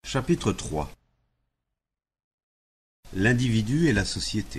Chapitre 3. L'individu et la société.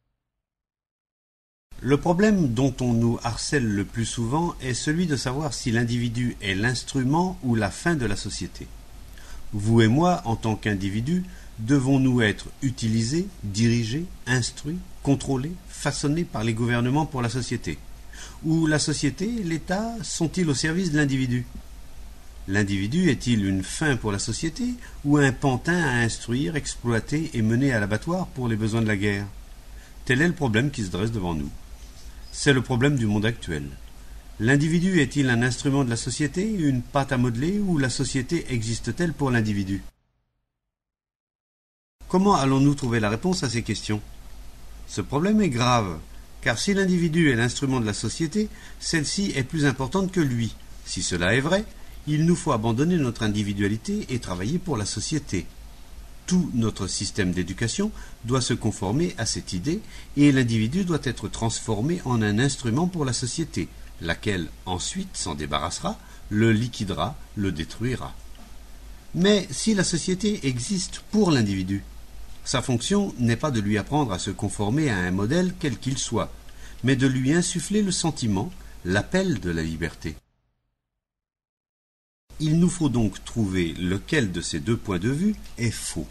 Le problème dont on nous harcèle le plus souvent est celui de savoir si l'individu est l'instrument ou la fin de la société. Vous et moi, en tant qu'individus, devons-nous être utilisés, dirigés, instruits, contrôlés, façonnés par les gouvernements pour la société? Ou la société, l'État, sont-ils au service de l'individu? L'individu est-il une fin pour la société ou un pantin à instruire, exploiter et mener à l'abattoir pour les besoins de la guerre? Tel est le problème qui se dresse devant nous. C'est le problème du monde actuel. L'individu est-il un instrument de la société, une pâte à modeler, ou la société existe-t-elle pour l'individu? Comment allons-nous trouver la réponse à ces questions? Ce problème est grave, car si l'individu est l'instrument de la société, celle-ci est plus importante que lui. Si cela est vrai, il nous faut abandonner notre individualité et travailler pour la société. Tout notre système d'éducation doit se conformer à cette idée et l'individu doit être transformé en un instrument pour la société, laquelle ensuite s'en débarrassera, le liquidera, le détruira. Mais si la société existe pour l'individu, sa fonction n'est pas de lui apprendre à se conformer à un modèle quel qu'il soit, mais de lui insuffler le sentiment, l'appel de la liberté. Il nous faut donc trouver lequel de ces deux points de vue est faux.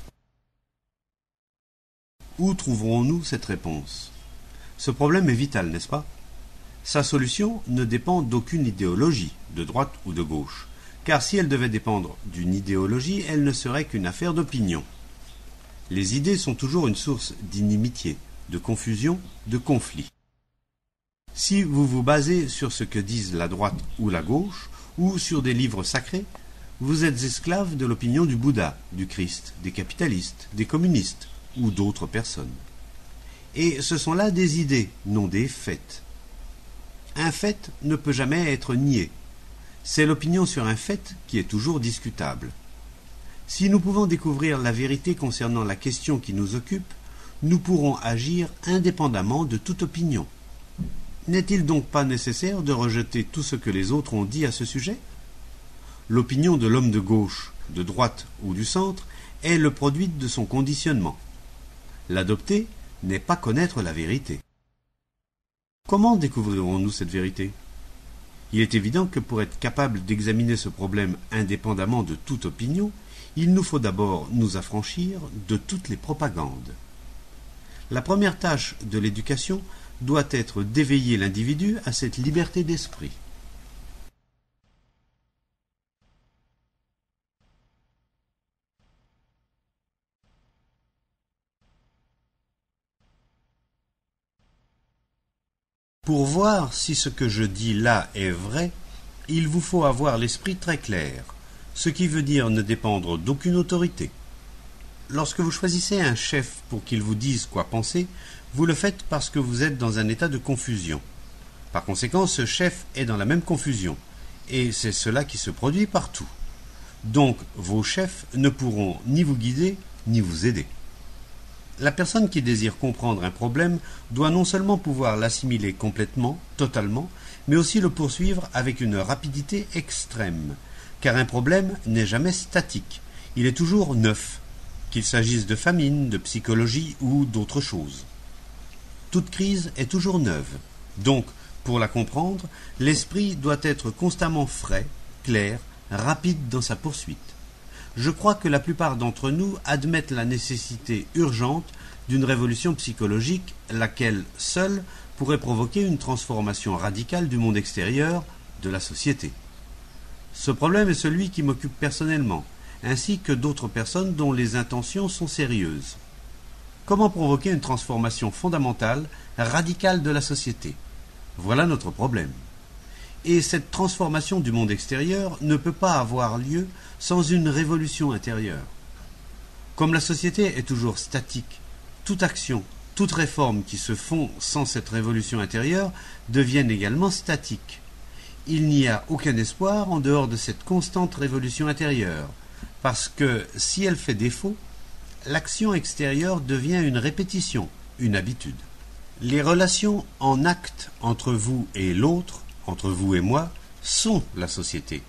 Où trouverons-nous cette réponse? Ce problème est vital, n'est-ce pas? Sa solution ne dépend d'aucune idéologie, de droite ou de gauche, car si elle devait dépendre d'une idéologie, elle ne serait qu'une affaire d'opinion. Les idées sont toujours une source d'inimitié, de confusion, de conflit. Si vous vous basez sur ce que disent la droite ou la gauche, ou sur des livres sacrés, vous êtes esclave de l'opinion du Bouddha, du Christ, des capitalistes, des communistes ou d'autres personnes. Et ce sont là des idées, non des faits. Un fait ne peut jamais être nié. C'est l'opinion sur un fait qui est toujours discutable. Si nous pouvons découvrir la vérité concernant la question qui nous occupe, nous pourrons agir indépendamment de toute opinion. N'est-il donc pas nécessaire de rejeter tout ce que les autres ont dit à ce sujet? L'opinion de l'homme de gauche, de droite ou du centre est le produit de son conditionnement. L'adopter n'est pas connaître la vérité. Comment découvrirons-nous cette vérité? Il est évident que pour être capable d'examiner ce problème indépendamment de toute opinion, il nous faut d'abord nous affranchir de toutes les propagandes. La première tâche de l'éducation doit être d'éveiller l'individu à cette liberté d'esprit. Pour voir si ce que je dis là est vrai, il vous faut avoir l'esprit très clair, ce qui veut dire ne dépendre d'aucune autorité. Lorsque vous choisissez un chef pour qu'il vous dise quoi penser, vous le faites parce que vous êtes dans un état de confusion. Par conséquent, ce chef est dans la même confusion, et c'est cela qui se produit partout. Donc, vos chefs ne pourront ni vous guider, ni vous aider. La personne qui désire comprendre un problème doit non seulement pouvoir l'assimiler complètement, totalement, mais aussi le poursuivre avec une rapidité extrême, car un problème n'est jamais statique, il est toujours neuf, qu'il s'agisse de famine, de psychologie ou d'autre chose. Toute crise est toujours neuve. Donc, pour la comprendre, l'esprit doit être constamment frais, clair, rapide dans sa poursuite. Je crois que la plupart d'entre nous admettent la nécessité urgente d'une révolution psychologique, laquelle seule pourrait provoquer une transformation radicale du monde extérieur, de la société. Ce problème est celui qui m'occupe personnellement, ainsi que d'autres personnes dont les intentions sont sérieuses. Comment provoquer une transformation fondamentale, radicale de la société? Voilà notre problème. Et cette transformation du monde extérieur ne peut pas avoir lieu sans une révolution intérieure. Comme la société est toujours statique, toute action, toute réforme qui se font sans cette révolution intérieure deviennent également statiques. Il n'y a aucun espoir en dehors de cette constante révolution intérieure, parce que si elle fait défaut, l'action extérieure devient une répétition, une habitude. Les relations en acte entre vous et l'autre, entre vous et moi, sont la société.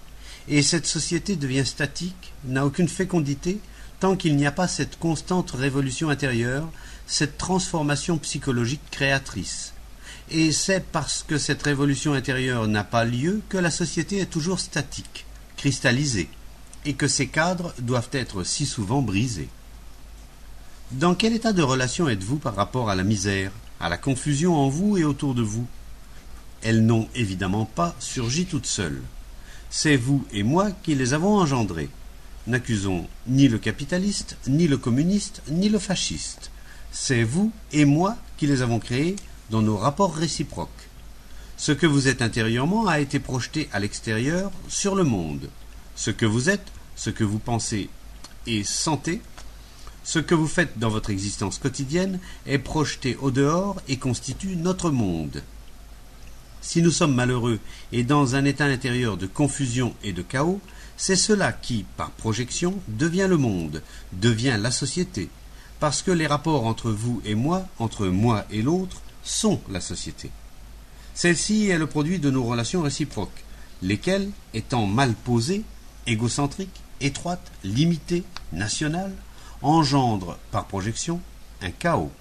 Et cette société devient statique, n'a aucune fécondité, tant qu'il n'y a pas cette constante révolution intérieure, cette transformation psychologique créatrice. Et c'est parce que cette révolution intérieure n'a pas lieu que la société est toujours statique, cristallisée, et que ses cadres doivent être si souvent brisés. Dans quel état de relation êtes-vous par rapport à la misère, à la confusion en vous et autour de vous? Elles n'ont évidemment pas surgi toutes seules. C'est vous et moi qui les avons engendrées. N'accusons ni le capitaliste, ni le communiste, ni le fasciste. C'est vous et moi qui les avons créées dans nos rapports réciproques. Ce que vous êtes intérieurement a été projeté à l'extérieur, sur le monde. Ce que vous êtes, ce que vous pensez et sentez, ce que vous faites dans votre existence quotidienne est projeté au dehors et constitue notre monde. Si nous sommes malheureux et dans un état intérieur de confusion et de chaos, c'est cela qui, par projection, devient le monde, devient la société, parce que les rapports entre vous et moi, entre moi et l'autre, sont la société. Celle-ci est le produit de nos relations réciproques, lesquelles, étant mal posées, égocentriques, étroites, limitées, nationales, engendrent, par projection, un chaos.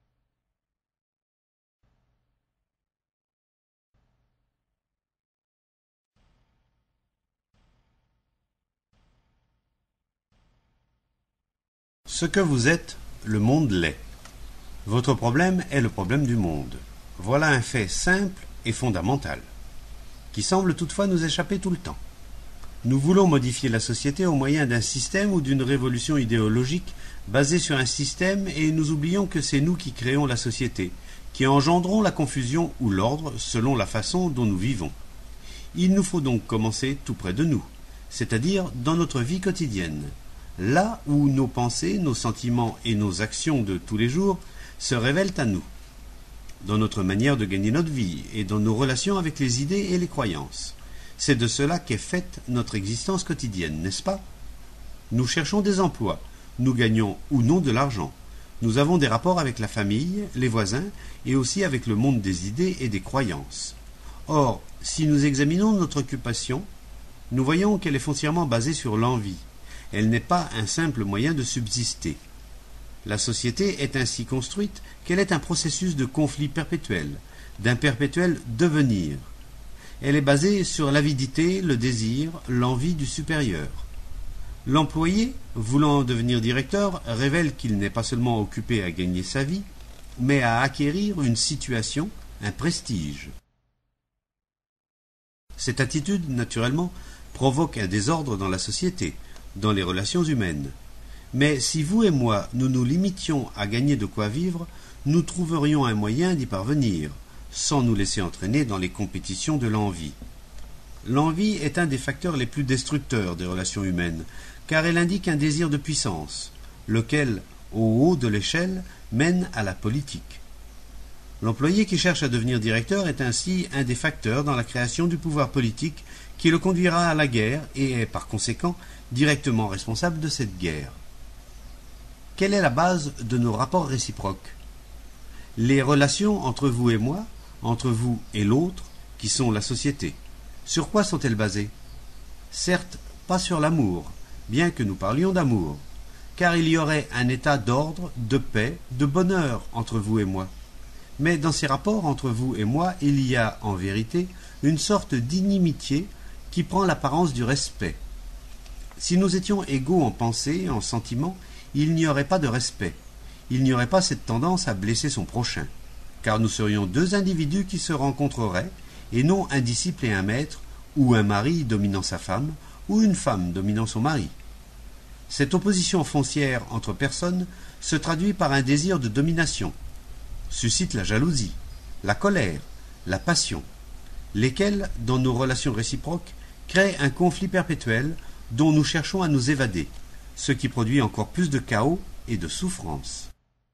Ce que vous êtes, le monde l'est. Votre problème est le problème du monde. Voilà un fait simple et fondamental, qui semble toutefois nous échapper tout le temps. Nous voulons modifier la société au moyen d'un système ou d'une révolution idéologique basée sur un système et nous oublions que c'est nous qui créons la société, qui engendrons la confusion ou l'ordre selon la façon dont nous vivons. Il nous faut donc commencer tout près de nous, c'est-à-dire dans notre vie quotidienne, là où nos pensées, nos sentiments et nos actions de tous les jours se révèlent à nous, dans notre manière de gagner notre vie et dans nos relations avec les idées et les croyances. C'est de cela qu'est faite notre existence quotidienne, n'est-ce pas? Nous cherchons des emplois, nous gagnons ou non de l'argent. Nous avons des rapports avec la famille, les voisins et aussi avec le monde des idées et des croyances. Or, si nous examinons notre occupation, nous voyons qu'elle est foncièrement basée sur l'envie. Elle n'est pas un simple moyen de subsister. La société est ainsi construite qu'elle est un processus de conflit perpétuel, d'un perpétuel devenir. Elle est basée sur l'avidité, le désir, l'envie du supérieur. L'employé, voulant devenir directeur, révèle qu'il n'est pas seulement occupé à gagner sa vie, mais à acquérir une situation, un prestige. Cette attitude, naturellement, provoque un désordre dans la société, dans les relations humaines. Mais si vous et moi, nous nous limitions à gagner de quoi vivre, nous trouverions un moyen d'y parvenir, sans nous laisser entraîner dans les compétitions de l'envie. L'envie est un des facteurs les plus destructeurs des relations humaines, car elle indique un désir de puissance, lequel, au haut de l'échelle, mène à la politique. L'employé qui cherche à devenir directeur est ainsi un des facteurs dans la création du pouvoir politique qui le conduira à la guerre et est, par conséquent, directement responsable de cette guerre. Quelle est la base de nos rapports réciproques? Les relations entre vous et moi, entre vous et l'autre, qui sont la société. Sur quoi sont-elles basées? Certes, pas sur l'amour, bien que nous parlions d'amour, car il y aurait un état d'ordre, de paix, de bonheur entre vous et moi. Mais dans ces rapports entre vous et moi, il y a, en vérité, une sorte d'inimitié qui prend l'apparence du respect. Si nous étions égaux en pensée, en sentiment, il n'y aurait pas de respect. Il n'y aurait pas cette tendance à blesser son prochain, car nous serions deux individus qui se rencontreraient, et non un disciple et un maître, ou un mari dominant sa femme, ou une femme dominant son mari. Cette opposition foncière entre personnes se traduit par un désir de domination, suscite la jalousie, la colère, la passion, lesquelles, dans nos relations réciproques, créent un conflit perpétuel dont nous cherchons à nous évader, ce qui produit encore plus de chaos et de souffrance.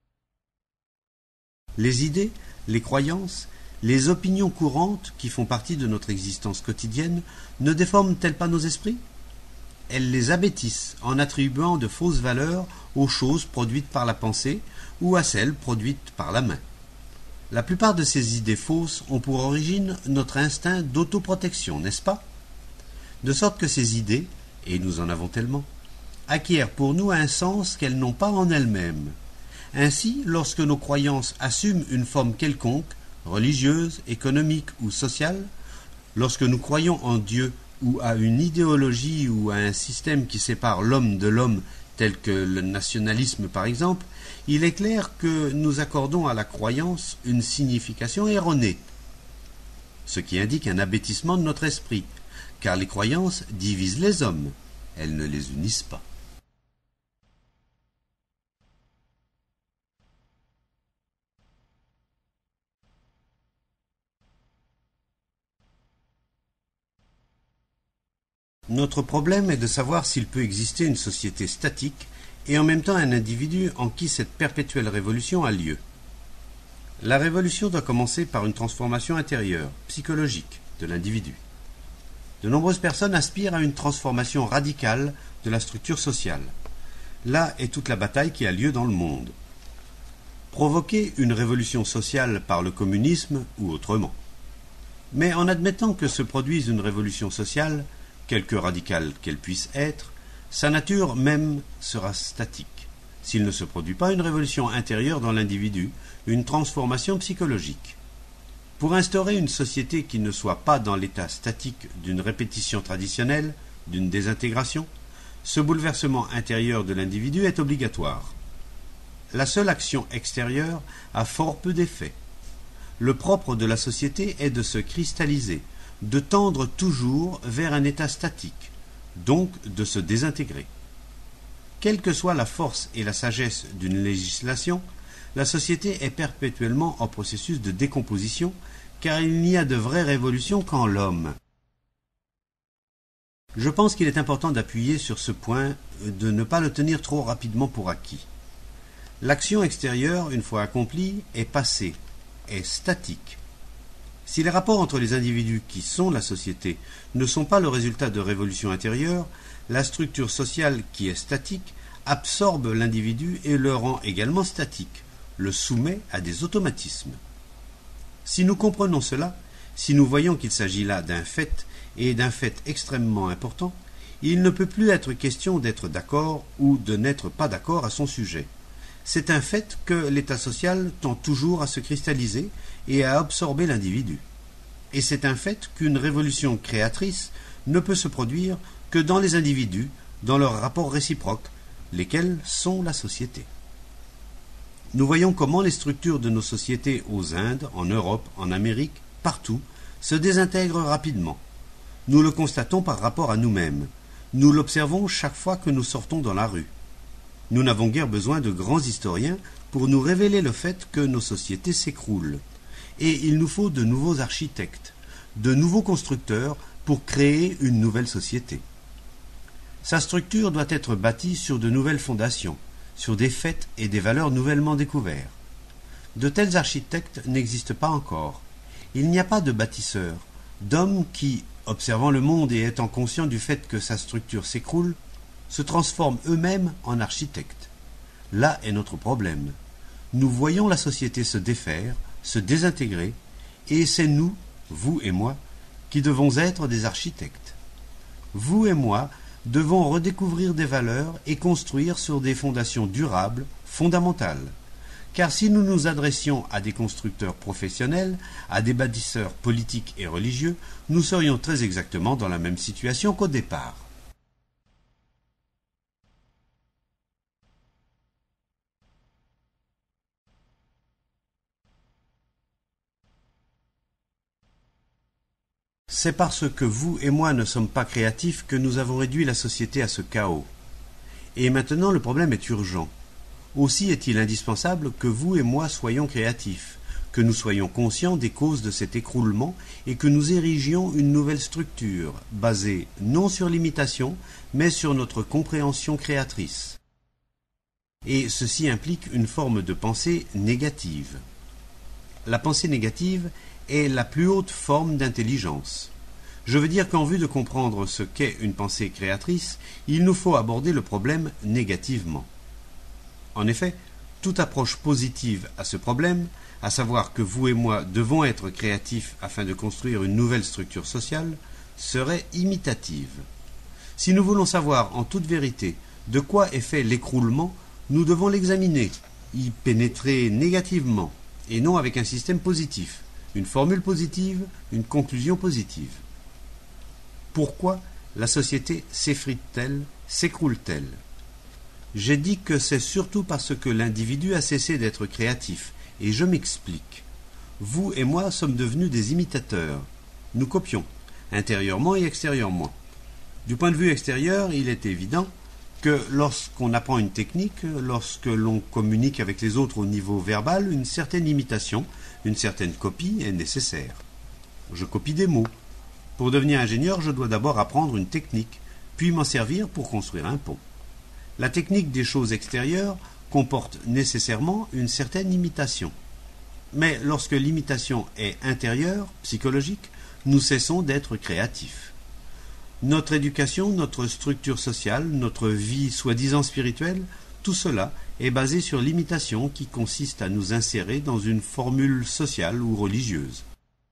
Les idées, les croyances, les opinions courantes qui font partie de notre existence quotidienne ne déforment-elles pas nos esprits? Elles les abêtissent en attribuant de fausses valeurs aux choses produites par la pensée ou à celles produites par la main. La plupart de ces idées fausses ont pour origine notre instinct d'autoprotection, n'est-ce pas? de sorte que ces idées, et nous en avons tellement, acquièrent pour nous un sens qu'elles n'ont pas en elles-mêmes. Ainsi, lorsque nos croyances assument une forme quelconque, religieuse, économique ou sociale, lorsque nous croyons en Dieu ou à une idéologie ou à un système qui sépare l'homme de l'homme, tel que le nationalisme par exemple, il est clair que nous accordons à la croyance une signification erronée, ce qui indique un abêtissement de notre esprit, car les croyances divisent les hommes, elles ne les unissent pas. Notre problème est de savoir s'il peut exister une société statique et en même temps un individu en qui cette perpétuelle révolution a lieu. La révolution doit commencer par une transformation intérieure, psychologique, de l'individu. De nombreuses personnes aspirent à une transformation radicale de la structure sociale. Là est toute la bataille qui a lieu dans le monde. Provoquer une révolution sociale par le communisme ou autrement. Mais en admettant que se produise une révolution sociale, quelque radicale qu'elle puisse être, sa nature même sera statique, s'il ne se produit pas une révolution intérieure dans l'individu, une transformation psychologique. Pour instaurer une société qui ne soit pas dans l'état statique d'une répétition traditionnelle, d'une désintégration, ce bouleversement intérieur de l'individu est obligatoire. La seule action extérieure a fort peu d'effet. Le propre de la société est de se cristalliser, de tendre toujours vers un état statique, donc de se désintégrer. Quelle que soit la force et la sagesse d'une législation, la société est perpétuellement en processus de décomposition, car il n'y a de vraie révolution qu'en l'homme. Je pense qu'il est important d'appuyer sur ce point, de ne pas le tenir trop rapidement pour acquis. L'action extérieure, une fois accomplie, est passée, est statique. Si les rapports entre les individus qui sont la société ne sont pas le résultat de révolutions intérieures, la structure sociale qui est statique absorbe l'individu et le rend également statique, le soumet à des automatismes. Si nous comprenons cela, si nous voyons qu'il s'agit là d'un fait et d'un fait extrêmement important, il ne peut plus être question d'être d'accord ou de n'être pas d'accord à son sujet. C'est un fait que l'état social tend toujours à se cristalliser et à absorber l'individu. Et c'est un fait qu'une révolution créatrice ne peut se produire que dans les individus, dans leurs rapports réciproques, lesquels sont la société. Nous voyons comment les structures de nos sociétés aux Indes, en Europe, en Amérique, partout, se désintègrent rapidement. Nous le constatons par rapport à nous-mêmes. Nous l'observons chaque fois que nous sortons dans la rue. Nous n'avons guère besoin de grands historiens pour nous révéler le fait que nos sociétés s'écroulent. Et il nous faut de nouveaux architectes, de nouveaux constructeurs pour créer une nouvelle société. Sa structure doit être bâtie sur de nouvelles fondations, sur des faits et des valeurs nouvellement découverts. De tels architectes n'existent pas encore. Il n'y a pas de bâtisseurs, d'hommes qui, observant le monde et étant conscients du fait que sa structure s'écroule, se transforment eux-mêmes en architectes. Là est notre problème. Nous voyons la société se défaire, se désintégrer, et c'est nous, vous et moi, qui devons être des architectes. Vous et moi devons redécouvrir des valeurs et construire sur des fondations durables, fondamentales. Car si nous nous adressions à des constructeurs professionnels, à des bâtisseurs politiques et religieux, nous serions très exactement dans la même situation qu'au départ. C'est parce que vous et moi ne sommes pas créatifs que nous avons réduit la société à ce chaos. Et maintenant le problème est urgent. Aussi est-il indispensable que vous et moi soyons créatifs, que nous soyons conscients des causes de cet écroulement et que nous érigions une nouvelle structure, basée non sur l'imitation, mais sur notre compréhension créatrice. Et ceci implique une forme de pensée négative. La pensée négative est la plus haute forme d'intelligence. Je veux dire qu'en vue de comprendre ce qu'est une pensée créatrice, il nous faut aborder le problème négativement. En effet, toute approche positive à ce problème, à savoir que vous et moi devons être créatifs afin de construire une nouvelle structure sociale, serait imitative. Si nous voulons savoir en toute vérité de quoi est fait l'écroulement, nous devons l'examiner, y pénétrer négativement, et non avec un système positif, une formule positive, une conclusion positive. Pourquoi la société s'effrite-t-elle, s'écroule-t-elle? J'ai dit que c'est surtout parce que l'individu a cessé d'être créatif, et je m'explique. Vous et moi sommes devenus des imitateurs. Nous copions, intérieurement et extérieurement. Du point de vue extérieur, il est évident que lorsqu'on apprend une technique, lorsque l'on communique avec les autres au niveau verbal, une certaine imitation, une certaine copie est nécessaire. Je copie des mots. Pour devenir ingénieur, je dois d'abord apprendre une technique, puis m'en servir pour construire un pont. La technique des choses extérieures comporte nécessairement une certaine imitation. Mais lorsque l'imitation est intérieure, psychologique, nous cessons d'être créatifs. Notre éducation, notre structure sociale, notre vie soi-disant spirituelle, tout cela est basé sur l'imitation qui consiste à nous insérer dans une formule sociale ou religieuse.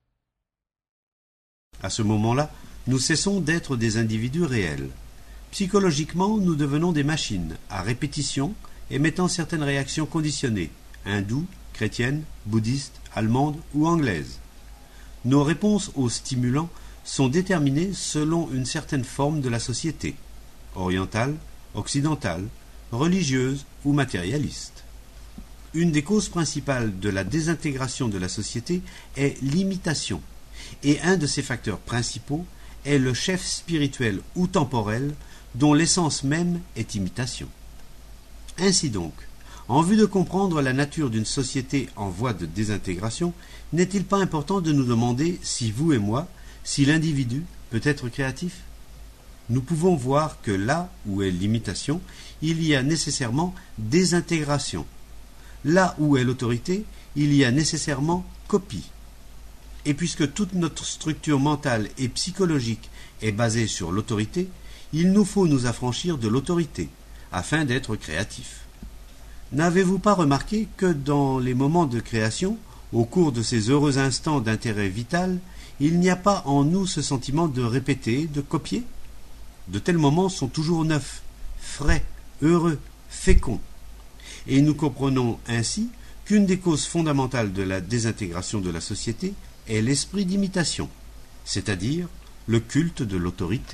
À ce moment-là, nous cessons d'être des individus réels. Psychologiquement, nous devenons des machines, à répétition, émettant certaines réactions conditionnées, hindoues, chrétiennes, bouddhistes, allemandes ou anglaises. Nos réponses aux stimulants sont déterminées selon une certaine forme de la société, orientale, occidentale, religieuse ou matérialiste. Une des causes principales de la désintégration de la société est l'imitation, et un de ses facteurs principaux est le chef spirituel ou temporel dont l'essence même est imitation. Ainsi donc, en vue de comprendre la nature d'une société en voie de désintégration, n'est-il pas important de nous demander si vous et moi, si l'individu peut être créatif? Nous pouvons voir que là où est l'imitation, il y a nécessairement désintégration. Là où est l'autorité, il y a nécessairement copie. Et puisque toute notre structure mentale et psychologique est basée sur l'autorité, il nous faut nous affranchir de l'autorité, afin d'être créatifs. N'avez-vous pas remarqué que dans les moments de création, au cours de ces heureux instants d'intérêt vital, il n'y a pas en nous ce sentiment de répéter, de copier? De tels moments sont toujours neufs, frais, heureux, féconds. Et nous comprenons ainsi qu'une des causes fondamentales de la désintégration de la société est l'esprit d'imitation, c'est-à-dire le culte de l'autorité.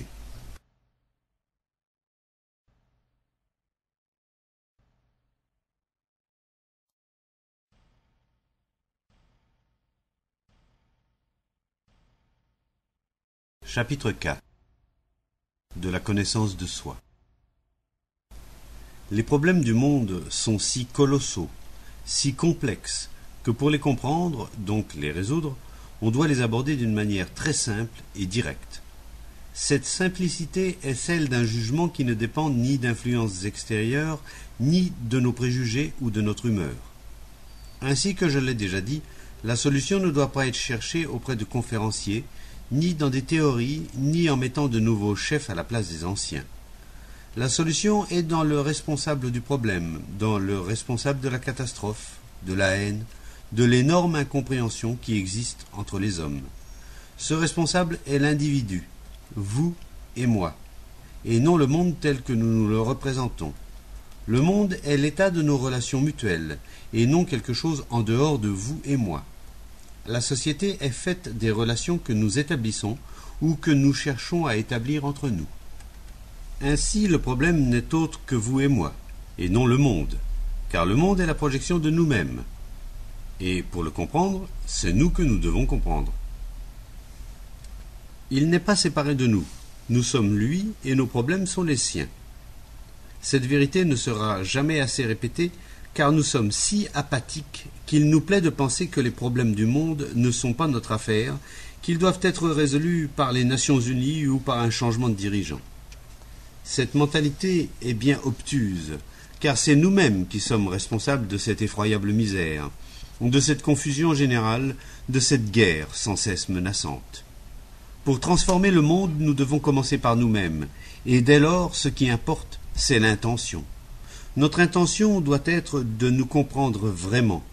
Chapitre 4. De la connaissance de soi. Les problèmes du monde sont si colossaux, si complexes, que pour les comprendre, donc les résoudre, on doit les aborder d'une manière très simple et directe. Cette simplicité est celle d'un jugement qui ne dépend ni d'influences extérieures, ni de nos préjugés ou de notre humeur. Ainsi que je l'ai déjà dit, la solution ne doit pas être cherchée auprès de conférenciers, ni dans des théories, ni en mettant de nouveaux chefs à la place des anciens. La solution est dans le responsable du problème, dans le responsable de la catastrophe, de la haine, de l'énorme incompréhension qui existe entre les hommes. Ce responsable est l'individu, vous et moi, et non le monde tel que nous le représentons. Le monde est l'état de nos relations mutuelles, et non quelque chose en dehors de vous et moi. La société est faite des relations que nous établissons ou que nous cherchons à établir entre nous. Ainsi, le problème n'est autre que vous et moi, et non le monde, car le monde est la projection de nous-mêmes. Et pour le comprendre, c'est nous que nous devons comprendre. Il n'est pas séparé de nous. Nous sommes lui et nos problèmes sont les siens. Cette vérité ne sera jamais assez répétée, car nous sommes si apathiques qu'il nous plaît de penser que les problèmes du monde ne sont pas notre affaire, qu'ils doivent être résolus par les Nations Unies ou par un changement de dirigeant. Cette mentalité est bien obtuse, car c'est nous-mêmes qui sommes responsables de cette effroyable misère, de cette confusion générale, de cette guerre sans cesse menaçante. Pour transformer le monde, nous devons commencer par nous-mêmes, et dès lors, ce qui importe, c'est l'intention. Notre intention doit être de nous comprendre vraiment,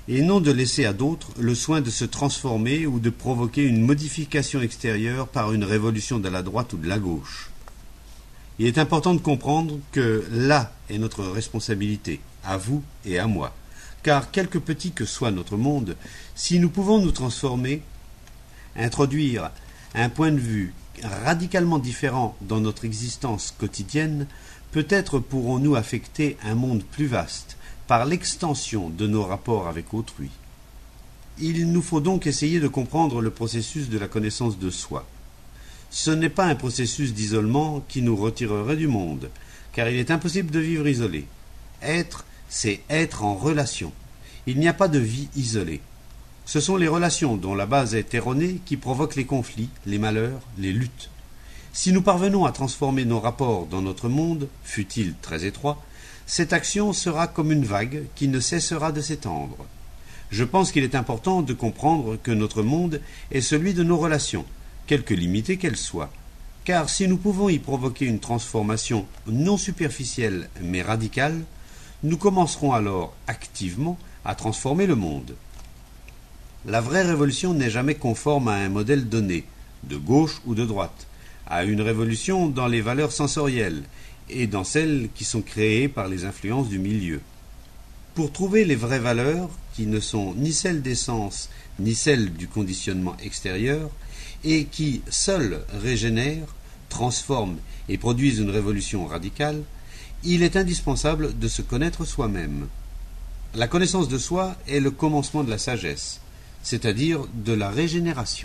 et non de laisser à d'autres le soin de se transformer ou de provoquer une modification extérieure par une révolution de la droite ou de la gauche. Il est important de comprendre que là est notre responsabilité, à vous et à moi, car quelque petit que soit notre monde, si nous pouvons nous transformer, introduire un point de vue radicalement différent dans notre existence quotidienne, peut-être pourrons-nous affecter un monde plus vaste par l'extension de nos rapports avec autrui. Il nous faut donc essayer de comprendre le processus de la connaissance de soi. Ce n'est pas un processus d'isolement qui nous retirerait du monde, car il est impossible de vivre isolé. Être, c'est être en relation. Il n'y a pas de vie isolée. Ce sont les relations dont la base est erronée qui provoquent les conflits, les malheurs, les luttes. Si nous parvenons à transformer nos rapports dans notre monde, fût-il très étroit, cette action sera comme une vague qui ne cessera de s'étendre. Je pense qu'il est important de comprendre que notre monde est celui de nos relations, quelque limitées qu'elles soient, car si nous pouvons y provoquer une transformation non superficielle mais radicale, nous commencerons alors activement à transformer le monde. La vraie révolution n'est jamais conforme à un modèle donné, de gauche ou de droite, à une révolution dans les valeurs sensorielles et dans celles qui sont créées par les influences du milieu. Pour trouver les vraies valeurs, qui ne sont ni celles des sens ni celles du conditionnement extérieur, et qui, seules, régénèrent, transforment et produisent une révolution radicale, il est indispensable de se connaître soi-même. La connaissance de soi est le commencement de la sagesse, c'est-à-dire de la régénération.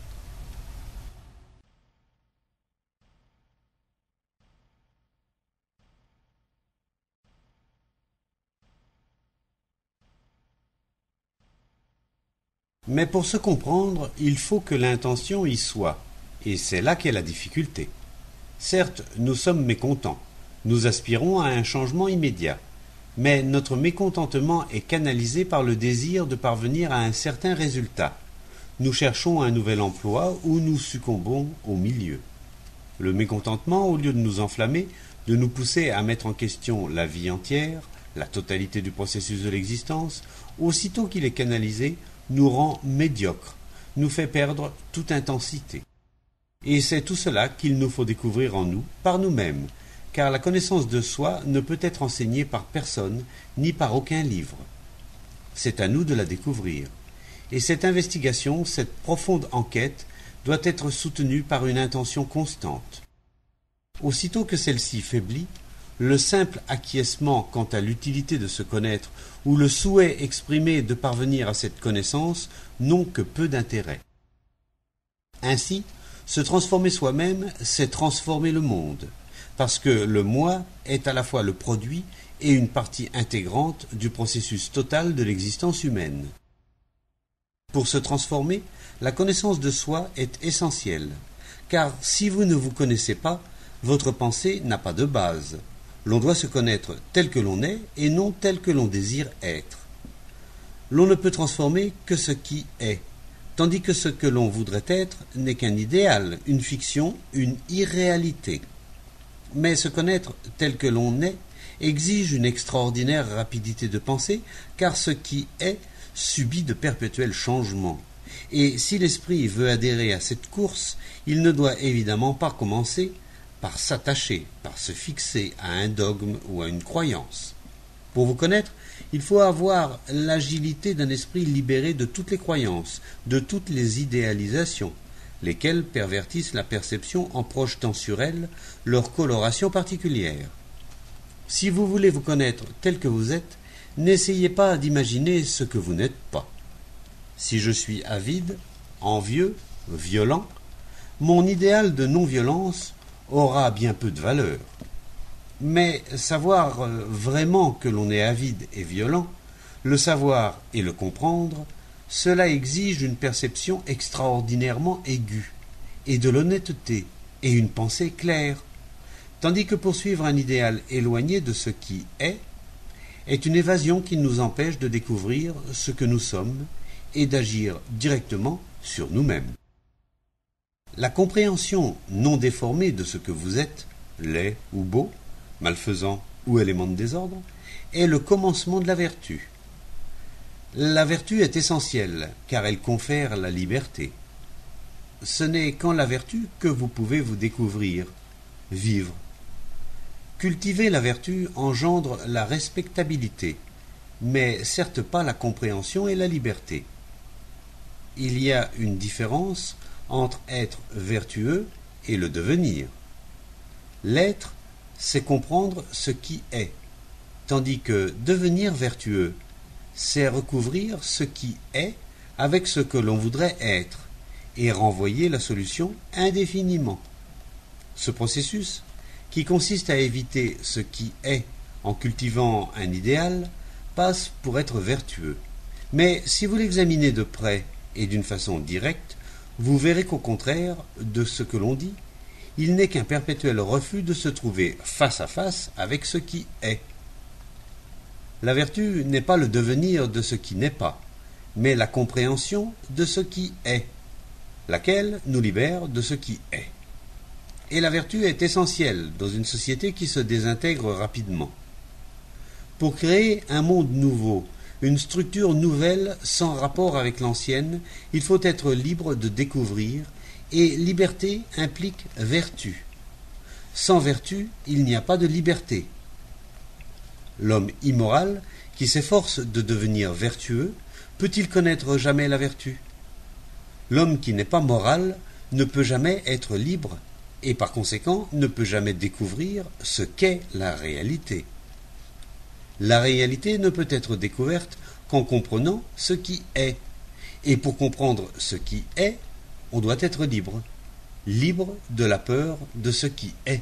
Mais pour se comprendre, il faut que l'intention y soit, et c'est là qu'est la difficulté. Certes, nous sommes mécontents, nous aspirons à un changement immédiat, mais notre mécontentement est canalisé par le désir de parvenir à un certain résultat. Nous cherchons un nouvel emploi ou nous succombons au milieu. Le mécontentement, au lieu de nous enflammer, de nous pousser à mettre en question la vie entière, la totalité du processus de l'existence, aussitôt qu'il est canalisé, nous rend médiocres, nous fait perdre toute intensité. Et c'est tout cela qu'il nous faut découvrir en nous, par nous-mêmes, car la connaissance de soi ne peut être enseignée par personne, ni par aucun livre. C'est à nous de la découvrir. Et cette investigation, cette profonde enquête, doit être soutenue par une intention constante. Aussitôt que celle-ci faiblit, le simple acquiescement quant à l'utilité de se connaître ou le souhait exprimé de parvenir à cette connaissance n'ont que peu d'intérêt. Ainsi, se transformer soi-même, c'est transformer le monde, parce que le moi est à la fois le produit et une partie intégrante du processus total de l'existence humaine. Pour se transformer, la connaissance de soi est essentielle, car si vous ne vous connaissez pas, votre pensée n'a pas de base. L'on doit se connaître tel que l'on est et non tel que l'on désire être. L'on ne peut transformer que ce qui est, tandis que ce que l'on voudrait être n'est qu'un idéal, une fiction, une irréalité. Mais se connaître tel que l'on est exige une extraordinaire rapidité de pensée, car ce qui est subit de perpétuels changements. Et si l'esprit veut adhérer à cette course, il ne doit évidemment pas commencer par s'attacher, par se fixer à un dogme ou à une croyance. Pour vous connaître, il faut avoir l'agilité d'un esprit libéré de toutes les croyances, de toutes les idéalisations, lesquelles pervertissent la perception en projetant sur elle leur coloration particulière. Si vous voulez vous connaître tel que vous êtes, n'essayez pas d'imaginer ce que vous n'êtes pas. Si je suis avide, envieux, violent, mon idéal de non-violence aura bien peu de valeur. Mais savoir vraiment que l'on est avide et violent, le savoir et le comprendre, cela exige une perception extraordinairement aiguë, et de l'honnêteté, et une pensée claire, tandis que poursuivre un idéal éloigné de ce qui est une évasion qui nous empêche de découvrir ce que nous sommes et d'agir directement sur nous-mêmes. La compréhension non déformée de ce que vous êtes, laid ou beau, malfaisant ou élément de désordre, est le commencement de la vertu. La vertu est essentielle, car elle confère la liberté. Ce n'est qu'en la vertu que vous pouvez vous découvrir, vivre. Cultiver la vertu engendre la respectabilité, mais certes pas la compréhension et la liberté. Il y a une différence entre être vertueux et le devenir. L'être, c'est comprendre ce qui est, tandis que devenir vertueux, c'est recouvrir ce qui est avec ce que l'on voudrait être et renvoyer la solution indéfiniment. Ce processus, qui consiste à éviter ce qui est en cultivant un idéal, passe pour être vertueux. Mais si vous l'examinez de près et d'une façon directe, vous verrez qu'au contraire de ce que l'on dit, il n'est qu'un perpétuel refus de se trouver face à face avec ce qui est. La vertu n'est pas le devenir de ce qui n'est pas, mais la compréhension de ce qui est, laquelle nous libère de ce qui est. Et la vertu est essentielle dans une société qui se désintègre rapidement. Pour créer un monde nouveau, une structure nouvelle sans rapport avec l'ancienne, il faut être libre de découvrir, et liberté implique vertu. Sans vertu, il n'y a pas de liberté. L'homme immoral, qui s'efforce de devenir vertueux, peut-il connaître jamais la vertu? L'homme qui n'est pas moral ne peut jamais être libre, et par conséquent ne peut jamais découvrir ce qu'est la réalité. La réalité ne peut être découverte qu'en comprenant ce qui est. Et pour comprendre ce qui est, on doit être libre. Libre de la peur de ce qui est.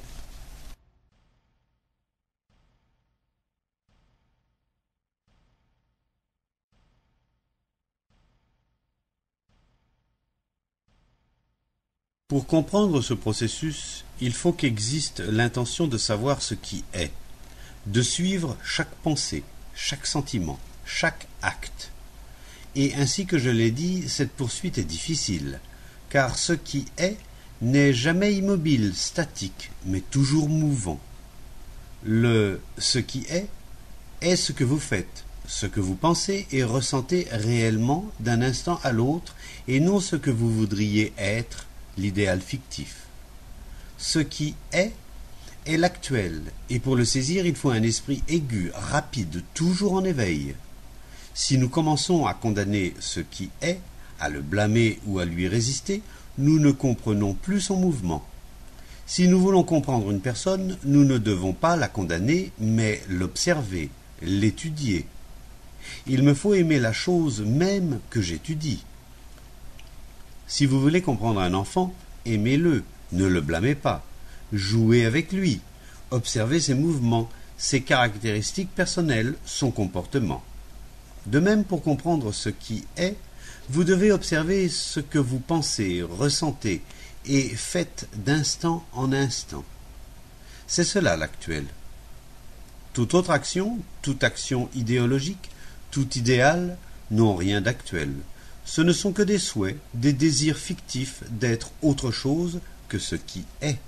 Pour comprendre ce processus, il faut qu'existe l'intention de savoir ce qui est, de suivre chaque pensée, chaque sentiment, chaque acte. Et ainsi que je l'ai dit, cette poursuite est difficile, car ce qui est n'est jamais immobile, statique, mais toujours mouvant. Ce qui est ce que vous faites, ce que vous pensez et ressentez réellement d'un instant à l'autre, et non ce que vous voudriez être, l'idéal fictif. Ce qui est l'actuel, et pour le saisir, il faut un esprit aigu, rapide, toujours en éveil. Si nous commençons à condamner ce qui est, à le blâmer ou à lui résister, nous ne comprenons plus son mouvement. Si nous voulons comprendre une personne, nous ne devons pas la condamner, mais l'observer, l'étudier. Il me faut aimer la chose même que j'étudie. Si vous voulez comprendre un enfant, aimez-le, ne le blâmez pas. Jouez avec lui, observez ses mouvements, ses caractéristiques personnelles, son comportement. De même, pour comprendre ce qui est, vous devez observer ce que vous pensez, ressentez et faites d'instant en instant. C'est cela l'actuel. Toute autre action, toute action idéologique, tout idéal n'ont rien d'actuel. Ce ne sont que des souhaits, des désirs fictifs d'être autre chose que ce qui est.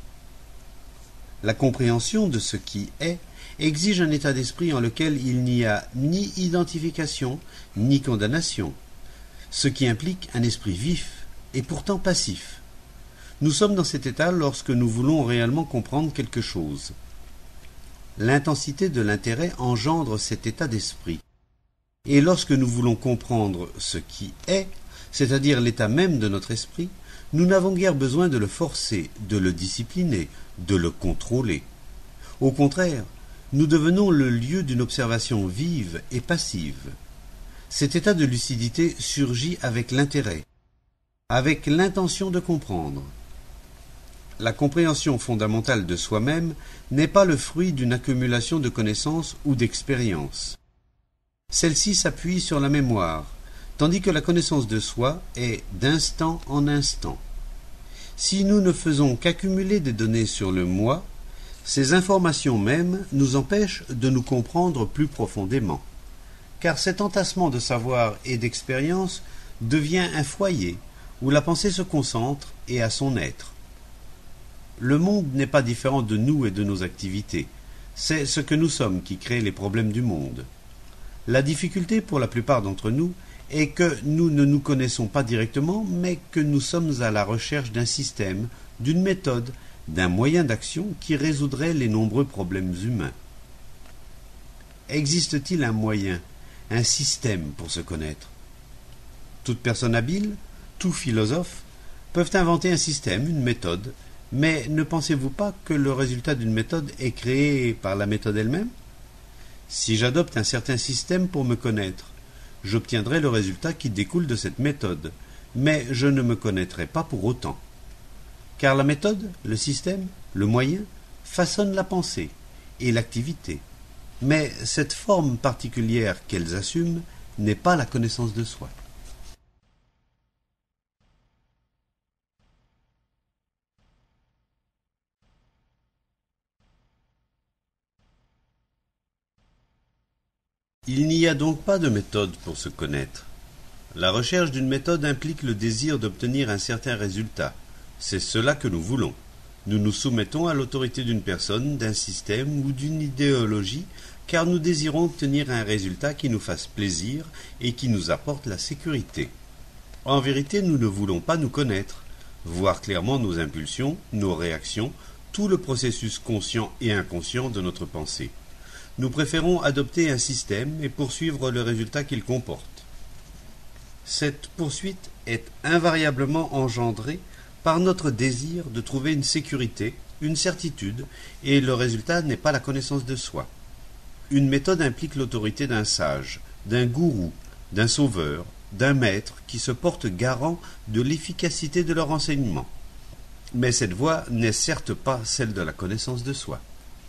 La compréhension de ce qui est exige un état d'esprit en lequel il n'y a ni identification ni condamnation, ce qui implique un esprit vif et pourtant passif. Nous sommes dans cet état lorsque nous voulons réellement comprendre quelque chose. L'intensité de l'intérêt engendre cet état d'esprit. Et lorsque nous voulons comprendre ce qui est, c'est-à-dire l'état même de notre esprit, nous n'avons guère besoin de le forcer, de le discipliner, de le contrôler. Au contraire, nous devenons le lieu d'une observation vive et passive. Cet état de lucidité surgit avec l'intérêt, avec l'intention de comprendre. La compréhension fondamentale de soi-même n'est pas le fruit d'une accumulation de connaissances ou d'expériences. Celle-ci s'appuie sur la mémoire, tandis que la connaissance de soi est d'instant en instant. Si nous ne faisons qu'accumuler des données sur le moi, ces informations mêmes nous empêchent de nous comprendre plus profondément. Car cet entassement de savoir et d'expérience devient un foyer où la pensée se concentre et a son être. Le monde n'est pas différent de nous et de nos activités. C'est ce que nous sommes qui crée les problèmes du monde. La difficulté pour la plupart d'entre nous est que nous ne nous connaissons pas directement, mais que nous sommes à la recherche d'un système, d'une méthode, d'un moyen d'action qui résoudrait les nombreux problèmes humains. Existe-t-il un moyen, un système pour se connaître? Toute personne habile, tout philosophe, peuvent inventer un système, une méthode, mais ne pensez-vous pas que le résultat d'une méthode est créé par la méthode elle-même? Si j'adopte un certain système pour me connaître, j'obtiendrai le résultat qui découle de cette méthode, mais je ne me connaîtrai pas pour autant. Car la méthode, le système, le moyen, façonnent la pensée et l'activité. Mais cette forme particulière qu'elles assument n'est pas la connaissance de soi. Il n'y a donc pas de méthode pour se connaître. La recherche d'une méthode implique le désir d'obtenir un certain résultat. C'est cela que nous voulons. Nous nous soumettons à l'autorité d'une personne, d'un système ou d'une idéologie, car nous désirons obtenir un résultat qui nous fasse plaisir et qui nous apporte la sécurité. En vérité, nous ne voulons pas nous connaître, voir clairement nos impulsions, nos réactions, tout le processus conscient et inconscient de notre pensée. Nous préférons adopter un système et poursuivre le résultat qu'il comporte. Cette poursuite est invariablement engendrée par notre désir de trouver une sécurité, une certitude, et le résultat n'est pas la connaissance de soi. Une méthode implique l'autorité d'un sage, d'un gourou, d'un sauveur, d'un maître qui se porte garant de l'efficacité de leur enseignement. Mais cette voie n'est certes pas celle de la connaissance de soi.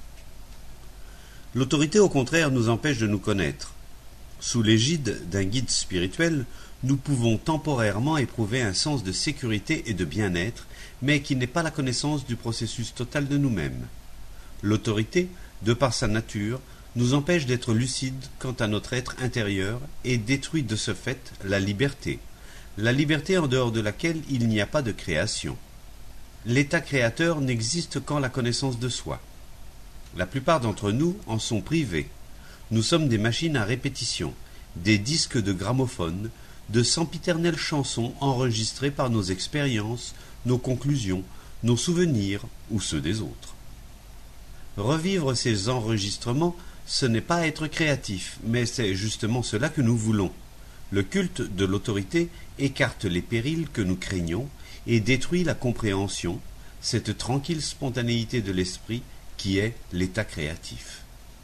L'autorité, au contraire, nous empêche de nous connaître. Sous l'égide d'un guide spirituel, nous pouvons temporairement éprouver un sens de sécurité et de bien-être, mais qui n'est pas la connaissance du processus total de nous-mêmes. L'autorité, de par sa nature, nous empêche d'être lucides quant à notre être intérieur et détruit de ce fait la liberté en dehors de laquelle il n'y a pas de création. L'état créateur n'existe qu'en la connaissance de soi. La plupart d'entre nous en sont privés. Nous sommes des machines à répétition, des disques de gramophone, de sempiternelles chansons enregistrées par nos expériences, nos conclusions, nos souvenirs ou ceux des autres. Revivre ces enregistrements, ce n'est pas être créatif, mais c'est justement cela que nous voulons. Le culte de l'autorité écarte les périls que nous craignons et détruit la compréhension, cette tranquille spontanéité de l'esprit qui est l'état créatif.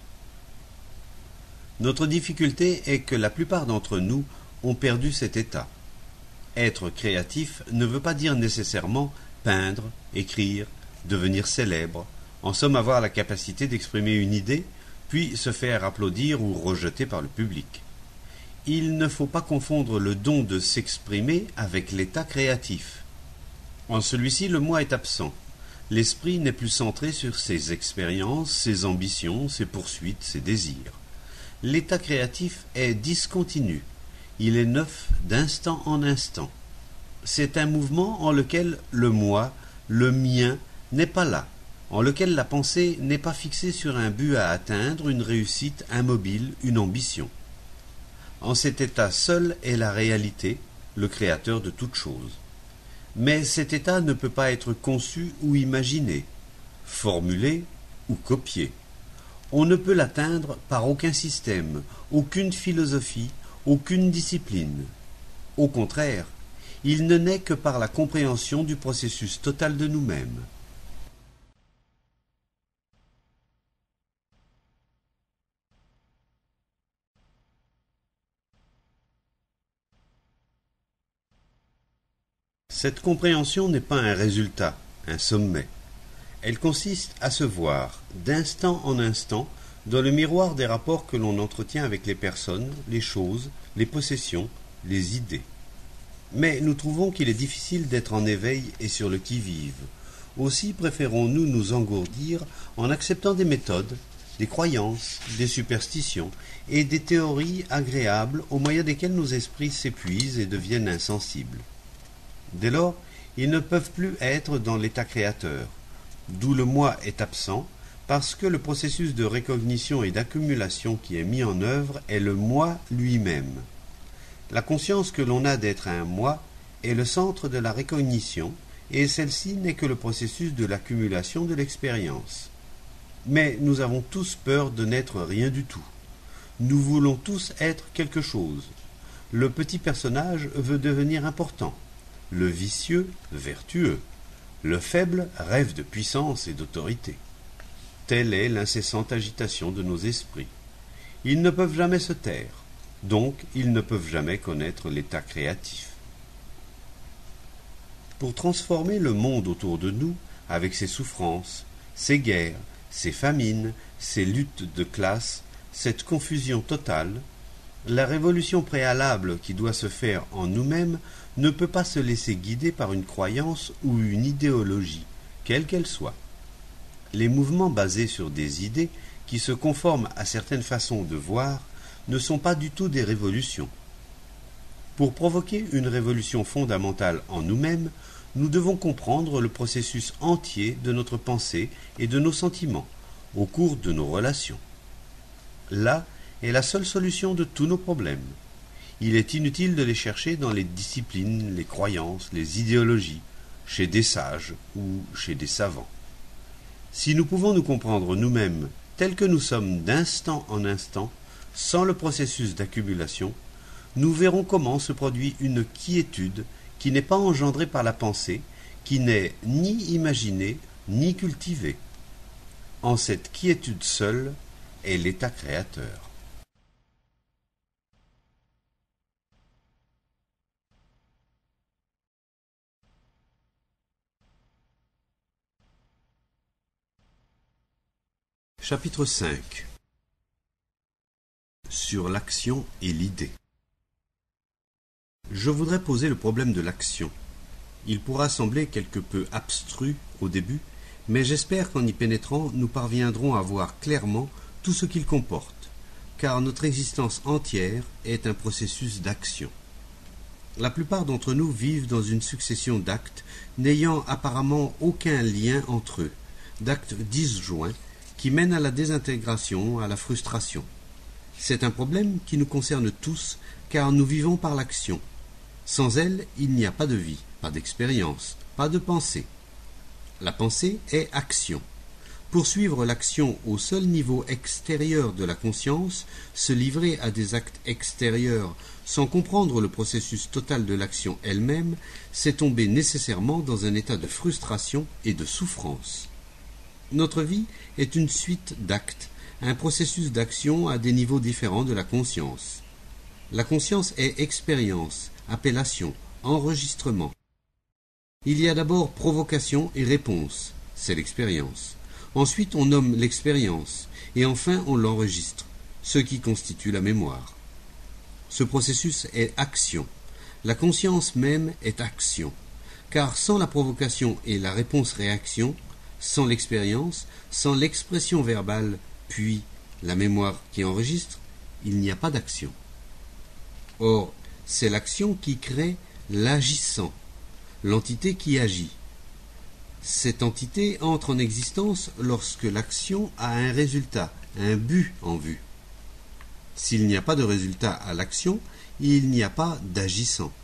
Notre difficulté est que la plupart d'entre nous ont perdu cet état. Être créatif ne veut pas dire nécessairement peindre, écrire, devenir célèbre, en somme avoir la capacité d'exprimer une idée, puis se faire applaudir ou rejeter par le public. Il ne faut pas confondre le don de s'exprimer avec l'état créatif. En celui-ci, le moi est absent. L'esprit n'est plus centré sur ses expériences, ses ambitions, ses poursuites, ses désirs. L'état créatif est discontinu. Il est neuf d'instant en instant. C'est un mouvement en lequel le moi, le mien, n'est pas là, en lequel la pensée n'est pas fixée sur un but à atteindre, une réussite immobile, une ambition. En cet état seul est la réalité, le créateur de toute chose. Mais cet état ne peut pas être conçu ou imaginé, formulé ou copié. On ne peut l'atteindre par aucun système, aucune philosophie, aucune discipline. Au contraire, il ne naît que par la compréhension du processus total de nous-mêmes. Cette compréhension n'est pas un résultat, un sommet. Elle consiste à se voir, d'instant en instant, dans le miroir des rapports que l'on entretient avec les personnes, les choses, les possessions, les idées. Mais nous trouvons qu'il est difficile d'être en éveil et sur le qui-vive. Aussi préférons-nous nous engourdir en acceptant des méthodes, des croyances, des superstitions et des théories agréables au moyen desquelles nos esprits s'épuisent et deviennent insensibles. Dès lors, ils ne peuvent plus être dans l'état créateur, d'où le moi est absent, Parce que le processus de recognition et d'accumulation qui est mis en œuvre est le moi lui-même. La conscience que l'on a d'être un moi est le centre de la recognition, et celle-ci n'est que le processus de l'accumulation de l'expérience. Mais nous avons tous peur de n'être rien du tout. Nous voulons tous être quelque chose. Le petit personnage veut devenir important, le vicieux vertueux, le faible rêve de puissance et d'autorité. Telle est l'incessante agitation de nos esprits. Ils ne peuvent jamais se taire, donc ils ne peuvent jamais connaître l'état créatif. Pour transformer le monde autour de nous, avec ses souffrances, ses guerres, ses famines, ses luttes de classe, cette confusion totale, la révolution préalable qui doit se faire en nous-mêmes ne peut pas se laisser guider par une croyance ou une idéologie, quelle qu'elle soit. Les mouvements basés sur des idées qui se conforment à certaines façons de voir ne sont pas du tout des révolutions. Pour provoquer une révolution fondamentale en nous-mêmes, nous devons comprendre le processus entier de notre pensée et de nos sentiments au cours de nos relations. Là est la seule solution de tous nos problèmes. Il est inutile de les chercher dans les disciplines, les croyances, les idéologies, chez des sages ou chez des savants. Si nous pouvons nous comprendre nous-mêmes tels que nous sommes d'instant en instant, sans le processus d'accumulation, nous verrons comment se produit une quiétude qui n'est pas engendrée par la pensée, qui n'est ni imaginée ni cultivée. En cette quiétude seule est l'état créateur. Chapitre 5 Sur l'action et l'idée. Je voudrais poser le problème de l'action. Il pourra sembler quelque peu abstru au début, mais j'espère qu'en y pénétrant, nous parviendrons à voir clairement tout ce qu'il comporte, car notre existence entière est un processus d'action. La plupart d'entre nous vivent dans une succession d'actes n'ayant apparemment aucun lien entre eux, d'actes disjoints qui mènent à la désintégration, à la frustration. C'est un problème qui nous concerne tous, car nous vivons par l'action. Sans elle, il n'y a pas de vie, pas d'expérience, pas de pensée. La pensée est action. Poursuivre l'action au seul niveau extérieur de la conscience, se livrer à des actes extérieurs sans comprendre le processus total de l'action elle-même, c'est tomber nécessairement dans un état de frustration et de souffrance. Notre vie est une suite d'actes, un processus d'action à des niveaux différents de la conscience. La conscience est expérience, appellation, enregistrement. Il y a d'abord provocation et réponse, c'est l'expérience. Ensuite on nomme l'expérience, et enfin on l'enregistre, ce qui constitue la mémoire. Ce processus est action. La conscience même est action, car sans la provocation et la réponse-réaction, sans l'expérience, sans l'expression verbale, puis la mémoire qui enregistre, il n'y a pas d'action. Or, c'est l'action qui crée l'agissant, l'entité qui agit. Cette entité entre en existence lorsque l'action a un résultat, un but en vue. S'il n'y a pas de résultat à l'action, il n'y a pas d'agissant.